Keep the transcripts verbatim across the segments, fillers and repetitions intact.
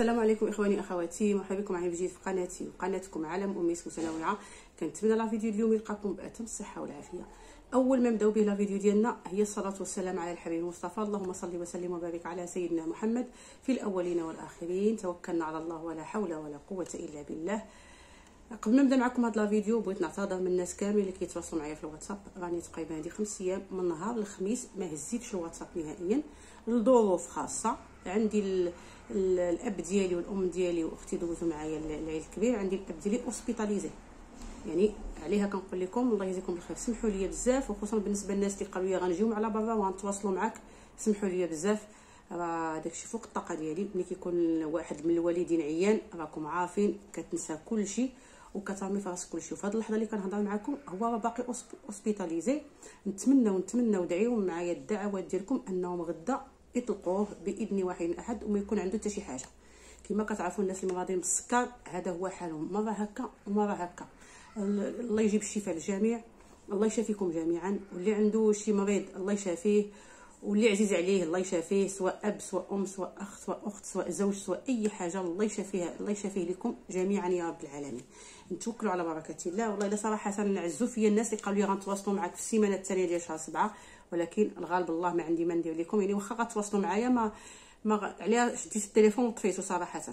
السلام عليكم اخواني اخواتي، مرحبا بكم معايا بجديد في قناتي وقناتكم عالم اميس متنوعه. كنتمنى لا فيديو اليوم يلقاكم باتم الصحه والعافيه. اول ما نبداو به لا فيديو ديالنا هي الصلاه والسلام على الحبيب المصطفى، اللهم صل وسلم وبارك على سيدنا محمد في الاولين والاخرين. توكلنا على الله ولا حول ولا قوه الا بالله. قبل ما نبدا معكم هذا الفيديو بغيت نعتذر من الناس كامل اللي كيتواصلوا معايا في الواتساب. راني تقريبا هذه خمس ايام من نهار الخميس ما هزيتش الواتساب نهائيا لظروف خاصه. عندي ال ال الاب ديالي والام ديالي واختي دوزوا معايا العيد الكبير. عندي الاب ديالي اوسبيتاليزي، يعني عليها كنقول لكم الله يجزيكم بالخير. سمحوا لي بزاف، وخصوصا بالنسبه للناس اللي قالوا لي غنجيو على برا وغنتواصلوا معاك. سمحوا لي بزاف، راه داكشي فوق الطاقه ديالي. ملي كيكون واحد من الوالدين عيان راكم عارفين كتنسى كلشي وكترمي في راسك كلشي. وفي هذه اللحظه اللي كنهضر معكم هو باقي اوسبيتاليزي. نتمنى ونتمنى ودعيو معايا الدعوات ديالكم انهم غدا يطلقوه باذن واحد احد وما يكون عنده حتى شي حاجه. كما كتعرفوا الناس المرضين بالسكر هذا هو حالهم، مره هكا ومره هكا. الله يجيب الشفاء للجميع، الله يشافيكم جميعا. واللي عنده شي مريض الله يشافيه، واللي عزيز عليه الله يشافيه، سواء اب سواء ام سواء اخ سواء اخت سواء زوج سواء اي حاجه، الله يشافيها الله يشافيه لكم جميعا يا رب العالمين. نتوكلوا على بركه الله. والله الا صراحه نعزوا فيا الناس اللي قالوا لي غنتواصلوا معاك في السيمانه الثانيه ديال شهر سبعة، ولكن الغالب الله ما عندي ما ندير لكم. يعني واخا غتواصلوا معايا ما ما عليها شديت التليفون وطفيتو صراحه.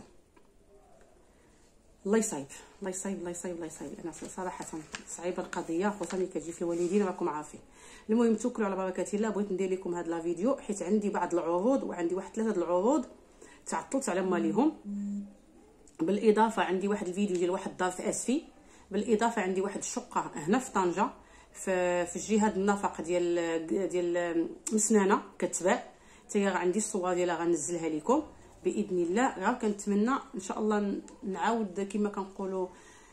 الله يصايب الله يصايب الله يصايب الله يصايب. انا صراحه صعيبه القضيه، خصوصا ملي كتجي في الوالدين راكم عارفين. المهم توكلوا على بركه الله. بغيت ندير لكم هذا لا فيديو حيت عندي بعض العروض، وعندي واحد ثلاثه العروض تعطلت على ماليهم. بالاضافه عندي واحد الفيديو ديال واحد الدار في اسفي. بالاضافه عندي واحد الشقه هنا في طنجه في في الجهه النفق ديال ديال مسنانه كتباع. حتى هي عندي الصور ديالها غنزلها لكم باذن الله. غير كنتمنى ان شاء الله نعاود كما كنقولوا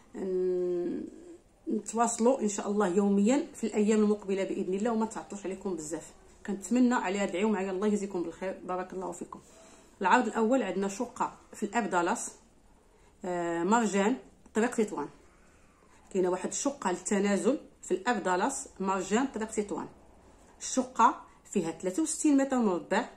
نتواصلوا ان شاء الله يوميا في الايام المقبله باذن الله، وما تعطلوش عليكم بزاف. كنتمنى عليها دعيو معايا الله يجزيكم بالخير، بارك الله فيكم. العرض الاول عندنا شقه في الاب دالاس آه مرجان طريق تطوان. كاينه واحد الشقه للتنازل في الاب دالاس مرجان طريق تطوان. الشقه فيها ثلاثة وستين متر مربع.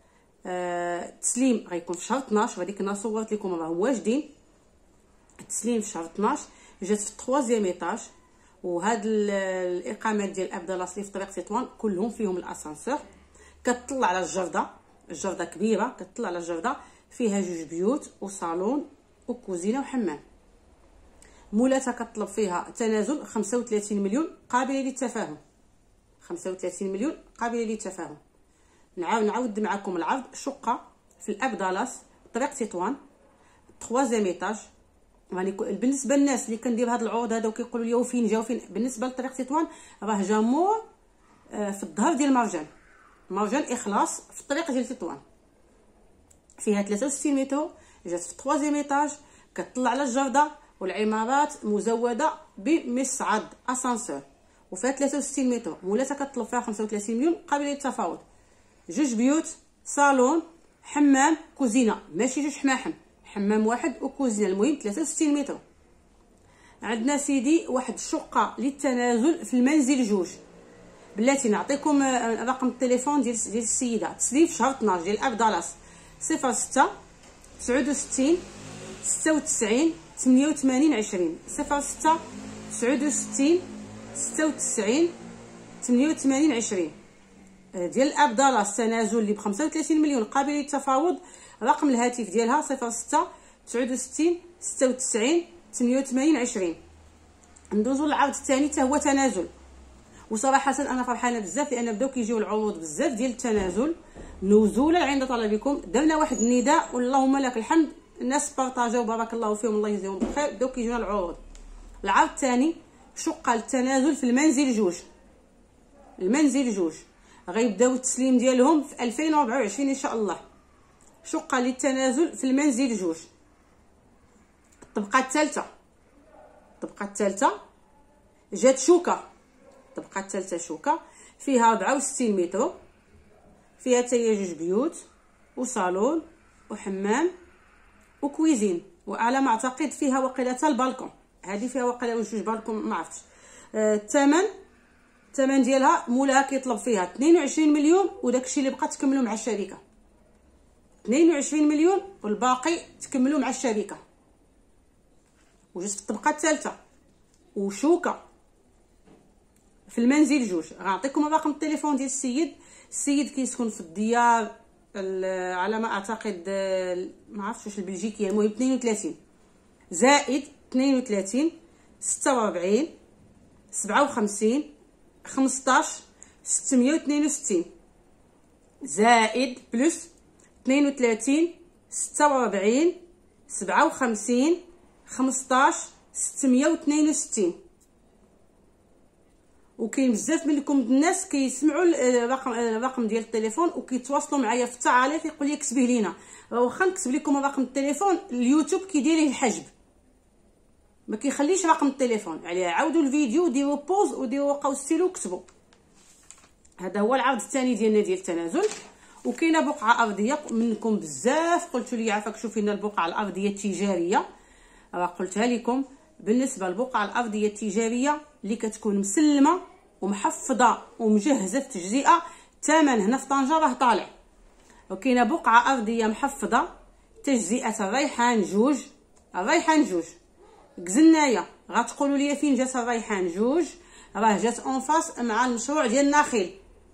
آه التسليم غيكون في شهر اثناش، وهذيك انا صورت لكم راه واجدين. التسليم في شهر اثناش، جات في الثروازيام ايطاج. وهاد الاقامات ديال اب دالاس اللي في طريق تطوان كلهم فيهم الاسانسور. كتطلع على الجرده، الجرده كبيره كتطلع على الجرده، فيها جوج بيوت وصالون وكوزينه وحمام. مولاتها كطلب فيها تنازل خمسة وثلاثين مليون قابله للتفاهم. خمسة وثلاثين مليون قابله للتفاهم. نعاود نعاود معكم العرض. شقه في الاب دالاس طريق تطوان ثروازيام ايطاج. يعني بالنسبه للناس اللي كندير هاد العروض هذا وكيقولوا لي وفين جاو فين، بالنسبه لطريق تطوان راه جا مور في الظهر ديال مرجان مرجان اخلاص في الطريق ديال تطوان. فيها ثلاثة وستين متر، جات في الثروازيام ايطاج، كتطلع على الجرده، والعمارات مزوده بمصعد اسانسور، وفيها ثلاثة وستين متر. مولاتها كطلب فيها خمسة وثلاثين مليون قابله للتفاوض. جوج بيوت صالون حمام كوزينه، ماشي جوج حماحم، حمام واحد وكوزينه. المهم ثلاثة وستين متر. عندنا سيدي واحد الشقه للتنازل في المنزل جوج. بلاتي نعطيكم رقم التليفون ديال ديال السيده. تسليم في شهر اثناش ديال اب دالاس صفر ستة تسعة وستين ستة وتسعين ثمانية وثمانين عشرين. صفر ستة تسعة وستين ستة وتسعين ثمانية وثمانين عشرين ديال اب دالاس تنازل اللي ب خمسة وثلاثين مليون قابل للتفاوض. رقم الهاتف ديالها صفر ستة تسعة وستين ستة وتسعين ثمانية وثمانين عشرين. ندوزو للعرض الثاني حتى هو تنازل. وصراحه انا فرحانه بزاف لان بداو كيجيو العروض بزاف ديال التنازل نزولا عند طلبكم. درنا واحد النداء واللهم لك الحمد، الناس بارطاجاو بارك الله فيهم الله يجزيهم بالخير، بداو كيجيونا العروض. العرض الثاني شقه للتنازل في المنزل جوج. المنزل جوج غيبداو التسليم ديالهم في ألفين وأربعة وعشرين ان شاء الله. شقه للتنازل في المنزل جوج. الطبقه الثالثه الطبقه الثالثه جات شوكه. الطبقه الثالثه شوكه فيها أربعة وستين متر، فيها حتى هي جوج بيوت وصالون وحمام وكويزين، وعلى ما اعتقد فيها وقيله حتى البالكون. هذه فيها وقيله جوج بالكون ما عرفتش. الثمن آه الثمن ديالها مولاها كيطلب فيها اثنين وعشرين مليون، وداكشي اللي بقى تكملوا مع الشركه. اثنين وعشرين مليون والباقي تكملوا مع الشركه. وجات في الطبقه الثالثه وشوكه في المنزل جوج. غنعطيكم رقم التليفون ديال السيد. السيد كيسكن في الديار على ما اعتقد ما عرفتش واش البلجيكيه، المهم اثنين وثلاثين زائد اثنين وثلاثين ستة وأربعين سبعة وخمسين خمسطاش ستمية واثنين وستين زائد بلس اثنين وثلاثين ستة وأربعين سبعة وخمسين خمسطاش ستمية واثنين وستين. وكاين بزاف منكم الناس كيسمعوا الرقم الرقم ديال التليفون وكيتواصلوا معايا في التعاليق يقول لي كتبيه لينا. واخا نكتب لكم رقم التليفون اليوتيوب كيدير ليه الحجب، ما كيخليش رقم التليفون عليه. عاودوا الفيديو ديروا بوز وديروا قوس ستيلو وكتبوا. هذا هو العرض الثاني ديالنا ديال التنازل. وكاينه بقعه ارضيه منكم بزاف قلتوا لي عافاك شوفي لنا البقعه الارضيه التجاريه. راه قلتها لكم بالنسبه للبقعه الارضيه التجاريه اللي كتكون مسلمه ومحفظه ومجهزه في تجزئه، الثمن هنا في طنجه راه طالع. وكاينه بقعه ارضيه محفظه تجزئه الريحان جوج. الريحان جوج كزنايه غتقولوا لي فين جات الريحان جوج؟ راه جات اون فاس مع المشروع ديال النخيل.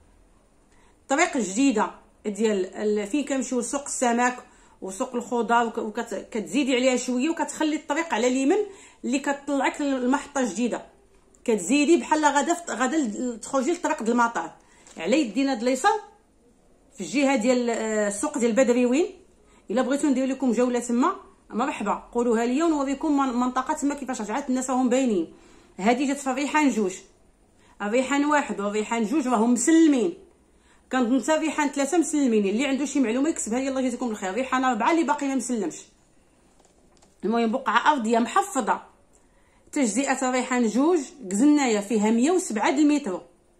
الطريق الجديده ديال فين كنمشيو لسوق السمك وسوق الخضار وكتزيدي عليها شويه وكتخلي الطريق على اليمين اللي كتطلعك للمحطه الجديده، كتزيدي بحال غادا غادا تخرجي لطريق ديال المطار على يدينا د اليسار في الجهه ديال السوق ديال بدريوين. الا بغيتو ندير لكم جوله تما مرحبا قولوها ليا ونوريكم منطقه تما كيفاش رجعت الناس راهم باينين. هذه جات في الريحان جوج. الريحان واحد والريحان جوج راهم مسلمين. كنظن حتى الريحان ثلاثه مسلمين. اللي عنده شي معلومه يكتبها لي الله يجزيكم بالخير. الريحان اربعه اللي باقي ما مسلمش. المهم بقعه ارضيه محفظه تجزئه الريحان جوج كزنايه فيها مية وسبعة المتر.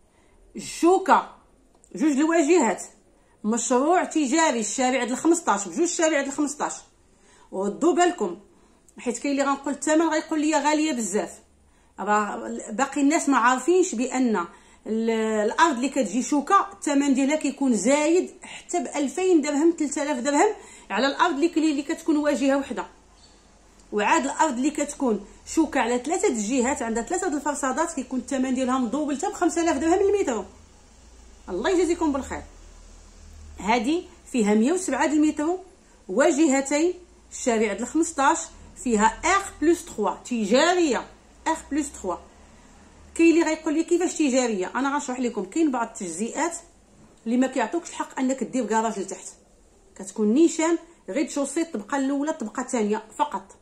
الشوكه جوج الواجهات مشروع تجاري الشارع ديال خمسطاش بجوج الشارع ديال خمسطاش. وردوا بالكم حيت كاين اللي غنقول الثمن غيقول لي غاليه بزاف. راه باقي الناس ما عارفينش بان الارض اللي كتجي شوكه الثمن ديالها كيكون زايد حتى ب ألفين درهم ثلاثة آلاف درهم على الارض اللي اللي كتكون واجهه وحده. وعاد الارض اللي كتكون شوكه على ثلاثه الجهات عندها ثلاثه د الفرصادات كيكون الثمن ديالها مضوبل حتى ب خمسة آلاف درهم المتر. الله يجازيكم بالخير. هذه فيها مية وسبعة المتر واجهتين الشارع ديال خمسطاش فيها ار بلس ثلاثة تجاريه ار بلس ثلاثة. كاين اللي غيقول لي كيفاش تجاريه؟ انا غنشرح لكم. كاين بعض التجزئات اللي ما كيعطوكش الحق انك دير كراج لتحت، كتكون نيشان غير شوسي الطبقه الاولى الطبقه الثانيه فقط.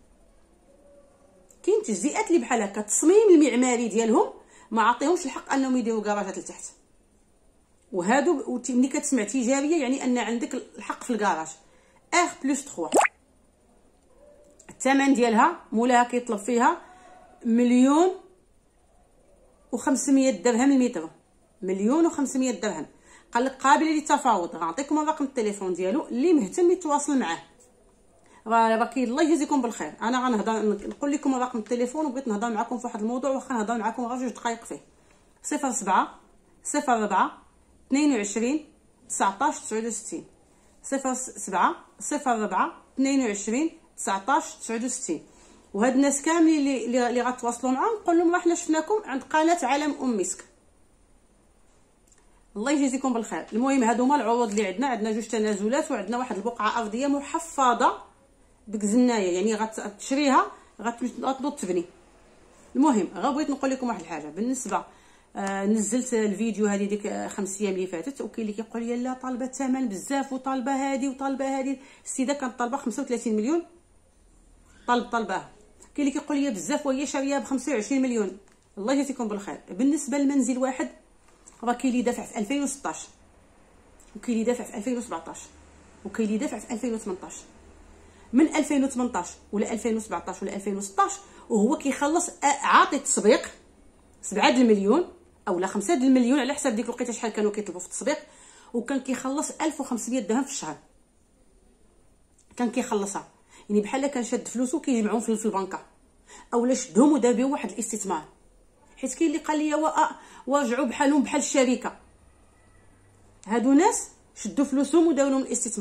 كاين تجزئات اللي بحال هكا التصميم المعماري ديالهم ما عطيهمش الحق انهم يديروا كراجات لتحت. وهادو ملي كتسمع تجاريه يعني ان عندك الحق في الكراج. ار بلس ثلاثة الثمن ديالها مولاها كيطلب فيها مليون وخمسمية درهم المتر. مليون وخمسمية درهم. قال لك قابله للتفاوض. غنعطيكم رقم التليفون ديالو اللي مهتم يتواصل معاه. راه كاين الله يجزيكم بالخير. انا غنهضر نقول لكم رقم التليفون وبغيت نهضر معكم في واحد الموضوع واخا نهضر معكم غير جوج دقائق فيه. صفر سبعة صفر أربعة اثنين وعشرين تسعطاش تسعود وستين. صفر سبعة صفر أربعة اثنين وعشرين تسعطاش تسعود وستين. وهاد الناس كاملين اللي اللي غتواصلوا معاهم نقول لهم راه حنا شفناكم عند قناه عالم ام مسك. الله يجزيكم بالخير. المهم هادو هما العروض اللي عندنا. عندنا جوج تنازلات وعندنا واحد البقعه ارضيه محفظه بكزنايه يعني غتشريها غتنوض تبني. المهم غير بغيت نقول لكم واحد الحاجه بالنسبه آه نزلت الفيديو هذه ديك خمس ايام اللي فاتت وكاين اللي كيقول لي لا طالبه الثمن بزاف وطالبه هذه وطالبه هذه. السيده كانت طالبه خمسة وثلاثين مليون طلب طلبها. كاين اللي كيقول لي بزاف وهي شاريه ب خمسة وعشرين مليون. الله يجزيكم بالخير. بالنسبه للمنزل واحد راه كاين اللي دافع في ألفين وستطاش وكاين اللي دافع في ألفين وسبعطاش وكاين اللي دافع في ألفين وثمنطاش. من ألفين وثمنطاش ولا ألفين وسبعطاش ولا ألفين وستطاش وهو كيخلص عاطي التسبيق سبعة المليون اولا خمسة المليون على حساب ديك الوقيته شحال كانوا كيطلبوا في التسبيق. وكان كيخلص ألف وخمسمية درهم في الشهر. كان كيخلصها يعني بحال كان شاد فلوسو كيجمعهم في البنكه اولا شدهم ودار بهم واحد الاستثمار. حيت كاين اللي قال لي ورجعوا بحالهم بحال الشركه. هادو ناس شدوا فلوسهم وداروا لهم الاستثمار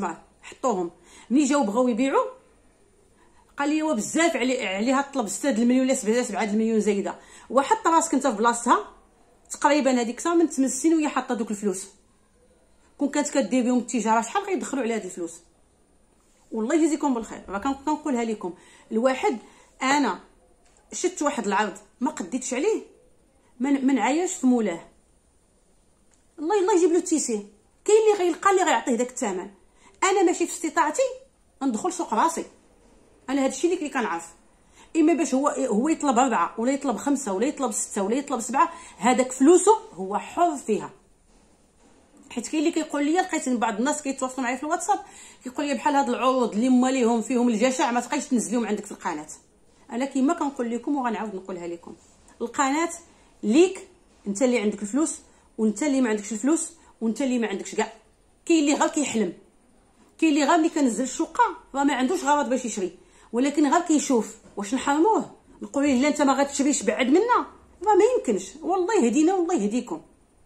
حطوهم. ملي جاو بغاو يبيعوا قال لي بزاف علي عليها الطلب ستة المليون ولا سبعة المليون زايده، وحط راسك انت في بلاصتها تقريبا هذيك اكثر من ثمان سنين وهي حاطه دوك الفلوس. كون كانت كدير بهم التجاره شحال غيدخلوا على هذه الفلوس؟ والله يجزيكم بالخير. راه كنقولها لكم، الواحد انا شفت واحد العرض ما قديتش عليه، ما نعاياش في مولاه، الله الله يجيب له التيسير. كاين اللي غيلقى اللي غيعطيه داك الثمن. انا ماشي في استطاعتي ندخل سوق راسي، انا هذا الشيء اللي كنعرف. اما باش هو هو يطلب أربعة ولا يطلب خمسة ولا يطلب ستة ولا يطلب سبعة، هذاك فلوسه هو حر فيها. حيت كاين اللي كيقول لي، لقيت بعض الناس كيتواصلوا معايا في الواتساب كيقول لي بحال هاد العروض اللي هما ليهم فيهم الجشع ما تبقايش تنزليهم عندك في القناه. انا كيما كنقول لكم وغنعاود نقولها لكم، القناه ليك انت اللي عندك الفلوس وانت اللي ما عندكش الفلوس وانت اللي ما عندكش كاع. كاين اللي غير كيحلم، كاين اللي غير ملي كنزل الشقه راه ما عندوش غرض باش يشري، ولكن غير كيشوف واش نحرموه نقول له لا انت ما غاتشريش بعد منا، راه ما يمكنش. والله يهدينا والله يهديكم.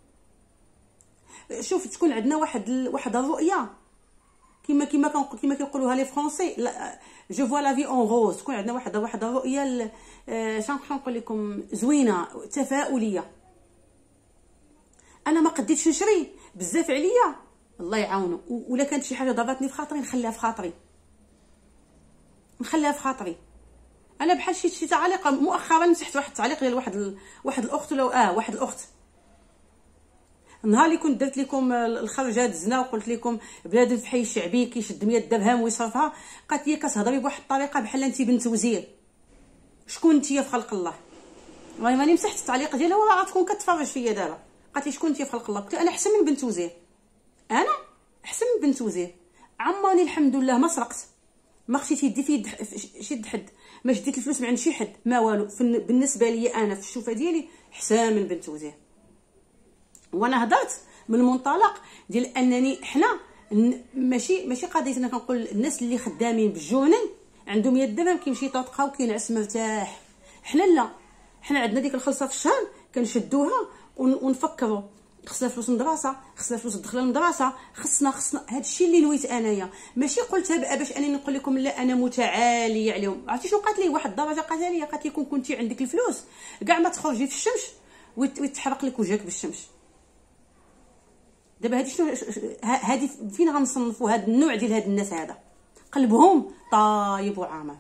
شوف تكون عندنا واحد ال... واحد الرؤيه كما كما كنقول كما كيقولوها لي فرونسي، جو فوا لا في اون روز. تكون عندنا واحد واحد الرؤيه ال... آه... شنو نقول لكم، زوينه تفاؤليه. انا ما قديتش نشري بزاف عليا، الله يعاونو. ولا كانت شي حاجه ضربتني في خاطري نخليها في خاطري، نخليها في خاطري. انا بحال شي شي تعليق مؤخرا مسحت واحد التعليق ديال واحد ال... واحد الاخت لو اه واحد الاخت النهار اللي كنت درت لكم الخرجه دزنا وقلت لكم بنادم في حي الشعبي كيشد مية درهم ويصرفها، قالت لي كتهضري بواحد الطريقه بحال انت بنت وزير، شكون انت في خلق الله؟ والله ماني مسحت التعليق ديالها ولا غتكون كتفرج فيا دابا. قالت لي شكون انت في خلق الله؟ قلت انا احسن من بنت وزير، انا احسن من بنت وزير. عماني الحمد لله ما سرقت، ما خشيت يدي في يد شي حد، ما شديت الفلوس من عند شي حد، ما والو. بالنسبه لي انا في الشوفه ديالي احسن من بنت وزير. وانا هضرت من المنطلق ديال انني حنا ماشي ماشي قضيه انا كنقول الناس اللي خدامين بالجونن عندهم مية درهم كيمشي يطوطقا وكينعس مرتاح. حنا لا، حنا عندنا ديك الخلصه في الشهر كنشدوها ونفكروا خصنا فلوس المدرسه، خصنا فلوس تدخل المدرسه، خصنا خصنا هذا الشيء اللي نويت انايا. ماشي قلتها باش انني نقول لكم لا انا متعاليه عليهم. عرفتي شنو قالت لي واحد الدرجه؟ قالت لي قالت لي كون كنتي عندك الفلوس كاع ما تخرجي في الشمس ويتحرق لك وجهك بالشمس. دابا هادي شنو هادي فين غنصنفوا هاد النوع ديال هاد الناس؟ هذا قلبهم طايب وعامر.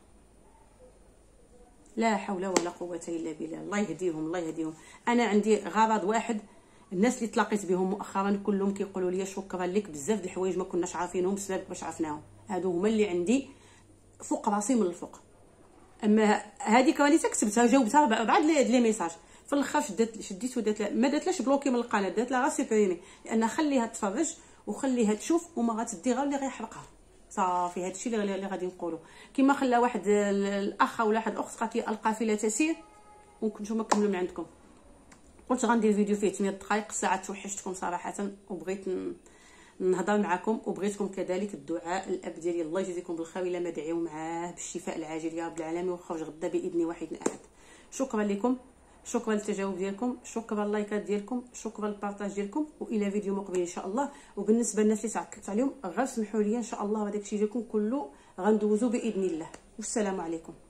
لا حول ولا قوه الا بالله، الله يهديهم الله يهديهم. انا عندي غرض واحد، الناس اللي تلاقيت بهم مؤخرا كلهم كيقولوا لي شكرا لك بزاف د الحوايج ما كناش عارفينهم بسبب باش عرفناهم. هادو هما اللي عندي فوق راسي من الفوق. اما هذيك راني كتبتها جاوبتها بعد لي ميساج في الاخر شدت شديت ودات ما داتلاش بلوكي من القناه، دات لها غير سيبريمي، لان خليها تفرج وخليها تشوف وما غتدي غير اللي غيحرقها صافي. هذا الشيء اللي غادي نقولوا. كما خلى واحد الاخ ولا واحد الاخت قالت لي القافله تسير ممكن نتوما كملوا من عندكم. قلت غندير فيديو فيه ثمانية دقائق ساعه، توحشتكم صراحه وبغيت نهضر معكم وبغيتكم كذلك الدعاء الاب ديالي الله يجزيكم بالخير الا ما دعيو معاه بالشفاء العاجل يا رب العالمين وخرج غدا باذن واحد احد. شكرا لكم، شكرا للتجاوب ديالكم، شكرا اللايكات ديالكم، شكرا البارطاج ديالكم، والى فيديو مقبل ان شاء الله. وبالنسبه للناس اللي تعطلت عليهم غير سمحوا لي ان شاء الله هذاك الشيء ديالكم كله غندوزو باذن الله. والسلام عليكم.